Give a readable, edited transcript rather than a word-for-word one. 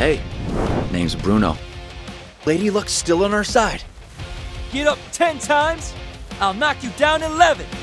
Hey, name's Bruno. Lady Luck's still on our side. Get up 10 times, I'll knock you down 11.